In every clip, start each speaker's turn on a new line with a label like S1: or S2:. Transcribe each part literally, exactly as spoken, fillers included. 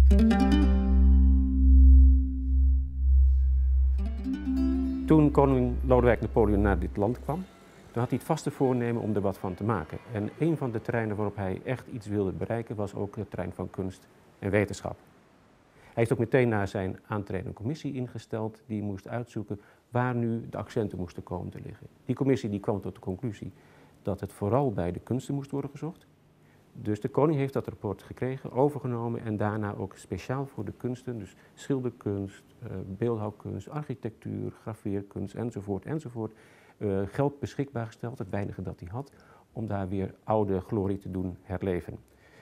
S1: Toen koning Lodewijk Napoleon naar dit land kwam, toen had hij het vaste voornemen om er wat van te maken. En een van de terreinen waarop hij echt iets wilde bereiken was ook het terrein van kunst en wetenschap. Hij heeft ook meteen na zijn aantreden een commissie ingesteld die moest uitzoeken waar nu de accenten moesten komen te liggen. Die commissie die kwam tot de conclusie dat het vooral bij de kunsten moest worden gezocht. Dus de koning heeft dat rapport gekregen, overgenomen en daarna ook speciaal voor de kunsten, dus schilderkunst, beeldhouwkunst, architectuur, graveerkunst enzovoort, enzovoort, uh, geld beschikbaar gesteld, het weinige dat hij had, om daar weer oude glorie te doen herleven.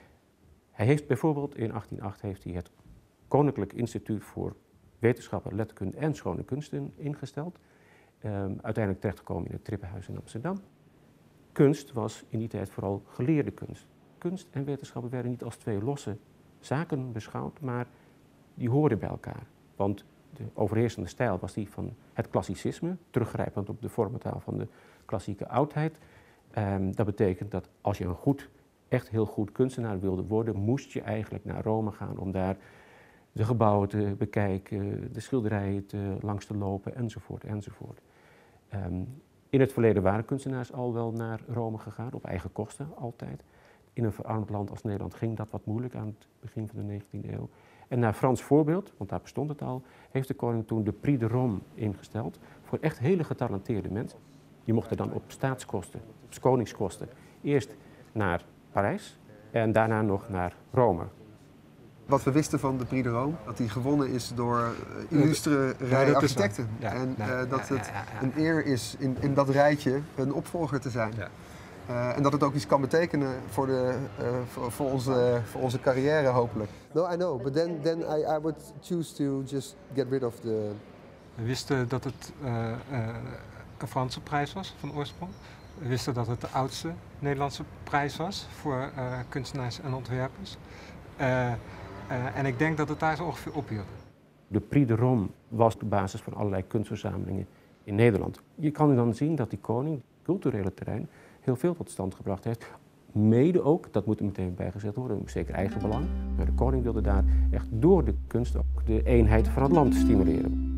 S1: Hij heeft bijvoorbeeld in achttien nul acht heeft hij het Koninklijk Instituut voor Wetenschappen, Letterkunde en Schone Kunsten ingesteld. Um, uiteindelijk terechtgekomen in het Trippenhuis in Amsterdam. Kunst was in die tijd vooral geleerde kunst. Kunst en wetenschappen werden niet als twee losse zaken beschouwd, maar die hoorden bij elkaar. Want de overheersende stijl was die van het klassicisme, teruggrijpend op de vormentaal van de klassieke oudheid. Um, dat betekent dat als je een goed, echt heel goed kunstenaar wilde worden, moest je eigenlijk naar Rome gaan om daar de gebouwen te bekijken, de schilderijen te, langs te lopen, enzovoort, enzovoort. Um, in het verleden waren kunstenaars al wel naar Rome gegaan, op eigen kosten altijd. In een verarmd land als Nederland ging dat wat moeilijk aan het begin van de negentiende eeuw. En naar Frans voorbeeld, want daar bestond het al, heeft de koning toen de Prix de Rome ingesteld voor echt hele getalenteerde mensen. Die mochten dan op staatskosten, op koningskosten, eerst naar Parijs en daarna nog naar Rome.
S2: Wat we wisten van de Prix de Rome, dat die gewonnen is door uh, illustere rij architecten. Ja, en uh, ja, dat het ja, ja, ja. een eer is in, in dat rijtje een opvolger te zijn. Ja. Uh, en dat het ook iets kan betekenen voor, de, uh, voor, voor, onze, voor onze carrière hopelijk. No, I know, but then, then I, I would choose to just get rid of the...
S3: We wisten dat het uh, uh, een Franse prijs was van oorsprong. We wisten dat het de oudste Nederlandse prijs was voor uh, kunstenaars en ontwerpers. Uh, Uh, en ik denk dat het daar zo ongeveer ophield.
S1: De Prix de Rome was de basis van allerlei kunstverzamelingen in Nederland. Je kan dan zien dat die koning, het culturele terrein, heel veel tot stand gebracht heeft. Mede ook, dat moet er meteen bijgezet worden, zeker eigen belang. Maar de koning wilde daar echt door de kunst ook de eenheid van het land stimuleren.